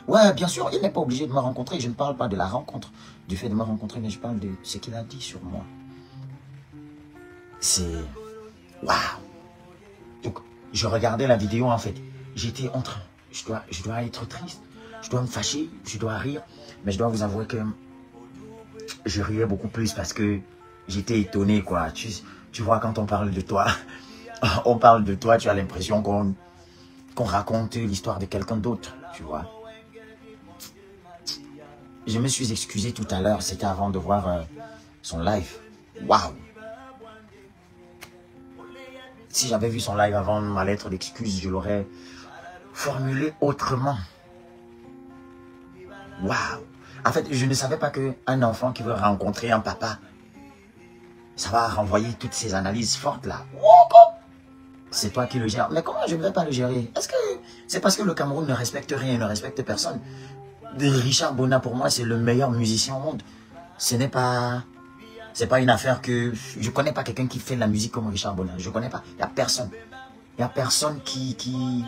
Ouais, bien sûr, il n'est pas obligé de me rencontrer. Je ne parle pas de la rencontre, du fait de me rencontrer, mais je parle de ce qu'il a dit sur moi. C'est... Waouh! Donc, je regardais la vidéo, en fait. J'étais en train... Je dois être triste. Je dois me fâcher. Je dois rire. Mais je dois vous avouer que je riais beaucoup plus parce que j'étais étonné, quoi. Tu vois, quand on parle de toi, on parle de toi, tu as l'impression qu'on raconte l'histoire de quelqu'un d'autre, tu vois. Je me suis excusé tout à l'heure, c'était avant de voir son live. Waouh! Si j'avais vu son live avant ma lettre d'excuse, je l'aurais formulé autrement. Waouh! En fait, je ne savais pas qu'un enfant qui veut rencontrer un papa, ça va renvoyer toutes ces analyses fortes là. C'est toi qui le gères. Mais comment je ne vais pas le gérer? Est-ce que c'est parce que le Cameroun ne respecte rien, ne respecte personne? Richard Bona, pour moi, c'est le meilleur musicien au monde. Ce n'est pas... C'est pas une affaire que... Je ne connais pas quelqu'un qui fait de la musique comme Richard Bona. Je ne connais pas. Il n'y a personne. Il n'y a personne qui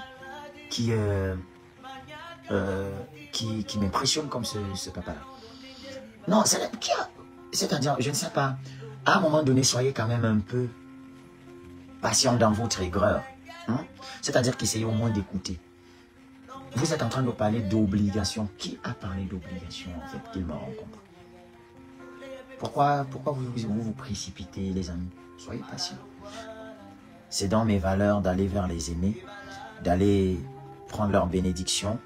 m'impressionne comme ce papa-là. Non, c'est-à-dire, je ne sais pas. À un moment donné, soyez quand même un peu patient dans votre aigreur. Hein? C'est-à-dire qu'essayez au moins d'écouter. Vous êtes en train de parler d'obligation. Qui a parlé d'obligation, en fait, qu'il me rencontre? Pourquoi vous précipitez, les amis? Soyez patients. C'est dans mes valeurs d'aller vers les aînés, d'aller prendre leur bénédiction.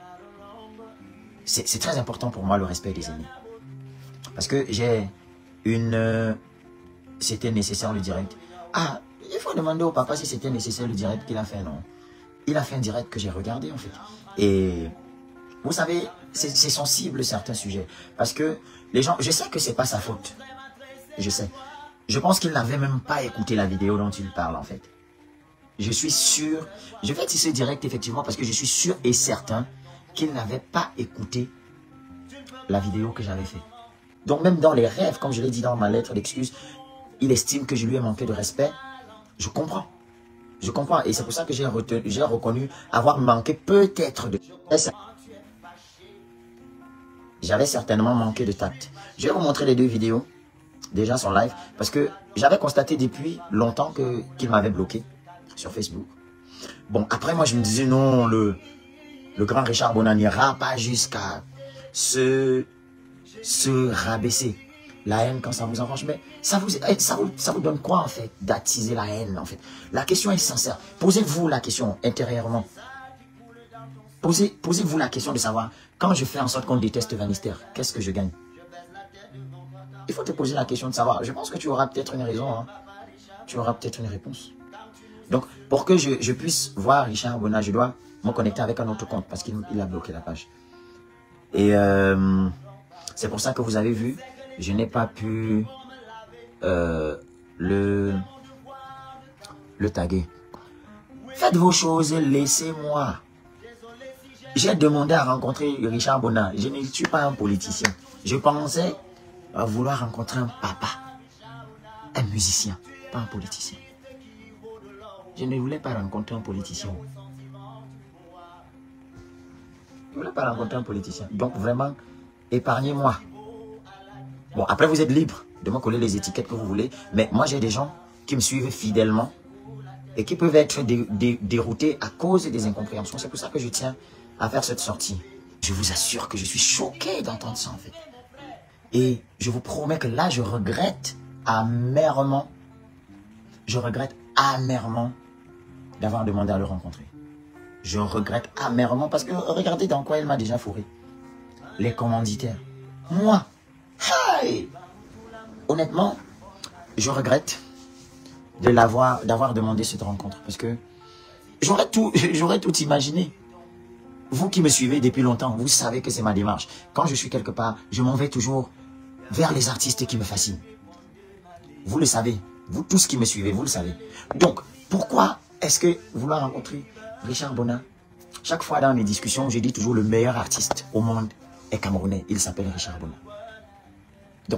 C'est très important pour moi, le respect des aînés. Parce que j'ai une... C'était nécessaire le direct. Ah, il faut demander au papa si c'était nécessaire le direct qu'il a fait, non? Il a fait un direct que j'ai regardé, en fait. Et vous savez, c'est sensible certains sujets. Parce que les gens, je sais que c'est pas sa faute. Je sais. Je pense qu'il n'avait même pas écouté la vidéo dont il parle, en fait. Je suis sûr. Je vais tisser direct, effectivement, parce que je suis sûr et certain qu'il n'avait pas écouté la vidéo que j'avais faite. Donc même dans les rêves, comme je l'ai dit dans ma lettre d'excuse, il estime que je lui ai manqué de respect. Je comprends. Je comprends. Et c'est pour ça que j'ai reconnu avoir manqué peut-être de... J'avais certainement manqué de tact. Je vais vous montrer les deux vidéos, déjà son live, parce que j'avais constaté depuis longtemps qu'il m'avait bloqué sur Facebook. Bon, après moi je me disais non, le grand Richard Bona n'ira pas jusqu'à se rabaisser. La haine quand ça vous arrange, mais ça vous donne quoi en fait d'attiser la haine en fait? La question est sincère. Posez-vous la question intérieurement. Posez-vous la question de savoir, quand je fais en sorte qu'on déteste Vanister, qu'est-ce que je gagne? Il faut te poser la question de savoir. Je pense que tu auras peut-être une raison. Hein. Tu auras peut-être une réponse. Donc, pour que je puisse voir Richard Bona, je dois me connecter avec un autre compte parce qu'il a bloqué la page. Et c'est pour ça que vous avez vu, je n'ai pas pu le taguer. Faites vos choses, laissez-moi. J'ai demandé à rencontrer Richard Bona. Je ne suis pas un politicien. Je pensais vouloir rencontrer un papa, un musicien, pas un politicien. Je ne voulais pas rencontrer un politicien. Je ne voulais pas rencontrer un politicien. Donc vraiment, épargnez-moi. Bon, après vous êtes libre de me coller les étiquettes que vous voulez. Mais moi j'ai des gens qui me suivent fidèlement et qui peuvent être déroutés à cause des incompréhensions. C'est pour ça que je tiens à faire cette sortie. Je vous assure que je suis choqué d'entendre ça en fait. Et je vous promets que là je regrette amèrement. Je regrette amèrement d'avoir demandé à le rencontrer. Je regrette amèrement parce que regardez dans quoi il m'a déjà fourré. Les commanditaires. Moi, hey! Honnêtement, je regrette d'avoir demandé cette rencontre parce que j'aurais tout imaginé. Vous qui me suivez depuis longtemps, vous savez que c'est ma démarche. Quand je suis quelque part, je m'en vais toujours vers les artistes qui me fascinent. Vous le savez. Vous tous qui me suivez, vous le savez. Donc, pourquoi est-ce que vouloir rencontrer Richard Bona? Chaque fois dans mes discussions, je dis toujours le meilleur artiste au monde est camerounais. Il s'appelle Richard Bona. Donc,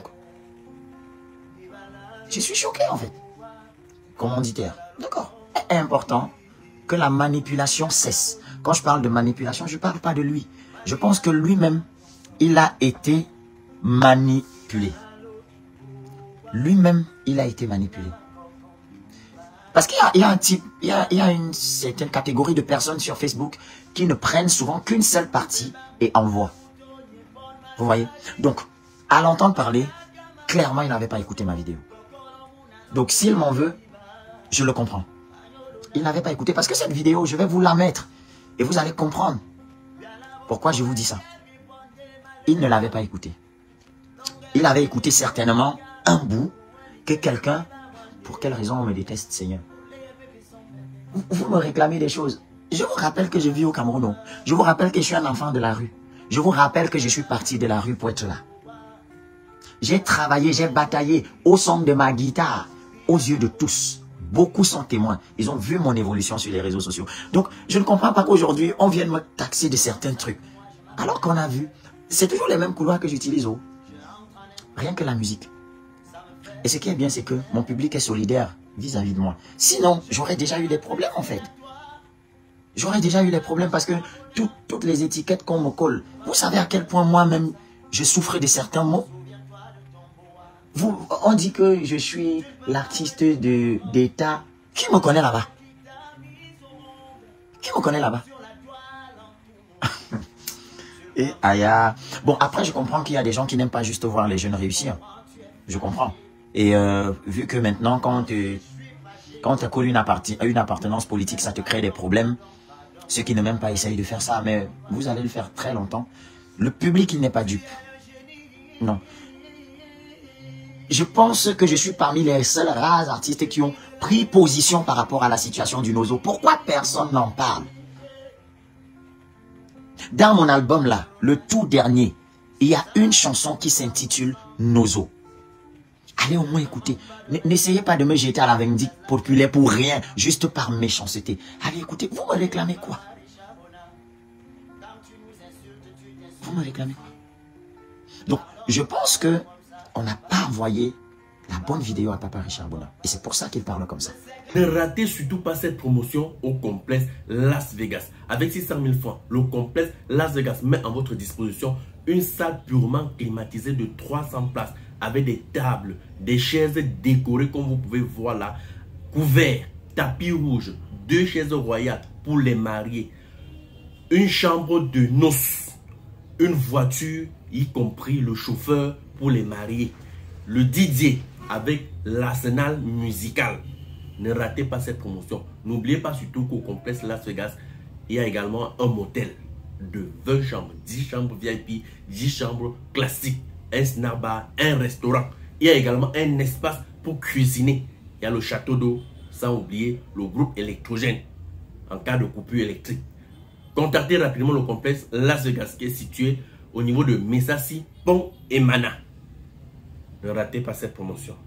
je suis choqué en fait. Commanditaire. D'accord. C'est important que la manipulation cesse. Quand je parle de manipulation, je ne parle pas de lui. Je pense que lui-même, il a été manipulé. Lui-même, il a été manipulé. Parce qu'il y a un type, il y a une certaine catégorie de personnes sur Facebook qui ne prennent souvent qu'une seule partie et envoient. Vous voyez? Donc, à l'entendre parler, clairement, il n'avait pas écouté ma vidéo. Donc, s'il m'en veut, je le comprends. Il n'avait pas écouté parce que cette vidéo, je vais vous la mettre et vous allez comprendre pourquoi je vous dis ça. Il ne l'avait pas écouté. Il avait écouté certainement un bout que quelqu'un, pour quelle raison on me déteste, Seigneur? Vous me réclamez des choses. Je vous rappelle que je vis au Cameroun. Je vous rappelle que je suis un enfant de la rue. Je vous rappelle que je suis parti de la rue pour être là. J'ai travaillé, j'ai bataillé au son de ma guitare, aux yeux de tous. Beaucoup sont témoins. Ils ont vu mon évolution sur les réseaux sociaux. Donc, je ne comprends pas qu'aujourd'hui, on vienne me taxer de certains trucs. Alors qu'on a vu, c'est toujours les mêmes couloirs que j'utilise. Rien que la musique. Et ce qui est bien, c'est que mon public est solidaire vis-à-vis de moi. Sinon, j'aurais déjà eu des problèmes en fait. J'aurais déjà eu des problèmes parce que toutes les étiquettes qu'on me colle, vous savez à quel point moi-même, je souffre de certains mots. On dit que je suis l'artiste d'État. Qui me connaît là-bas? Qui me connaît là-bas? Et Aya. Bon, après, je comprends qu'il y a des gens qui n'aiment pas juste voir les jeunes réussir. Je comprends. Et vu que maintenant, quand tu colles une appartenance politique, ça te crée des problèmes. Ceux qui ne m'aiment pas essayent de faire ça, mais vous allez le faire très longtemps. Le public, il n'est pas dupe. Non. Je pense que je suis parmi les seuls rares artistes qui ont pris position par rapport à la situation du Nozo. Pourquoi personne n'en parle? Dans mon album là, le tout dernier, il y a une chanson qui s'intitule Nozo. Allez au moins écouter. N'essayez pas de me jeter à la vindicte populaire pour rien, juste par méchanceté. Allez écoutez, vous me réclamez quoi? Vous me réclamez quoi? Donc, je pense que on n'a pas envoyé la bonne vidéo à Papa Richard Bona. Et c'est pour ça qu'il parle comme ça. Ne ratez surtout pas cette promotion au complexe Las Vegas. Avec 600 000 francs, le complexe Las Vegas met à votre disposition une salle purement climatisée de 300 places avec des tables, des chaises décorées comme vous pouvez voir là, couverts, tapis rouge, 2 chaises royales pour les mariés, une chambre de noces, une voiture, y compris le chauffeur pour les mariés, le DJ avec l'arsenal musical. Ne ratez pas cette promotion. N'oubliez pas surtout qu'au complexe Las Vegas, il y a également un motel de 20 chambres, 10 chambres VIP, 10 chambres classiques, un snack bar, un restaurant. Il y a également un espace pour cuisiner. Il y a le château d'eau, sans oublier le groupe électrogène en cas de coupure électrique. Contactez rapidement le complexe Las Vegas qui est situé au niveau de Messassi, Pont et Mana. Ne ratez pas cette promotion.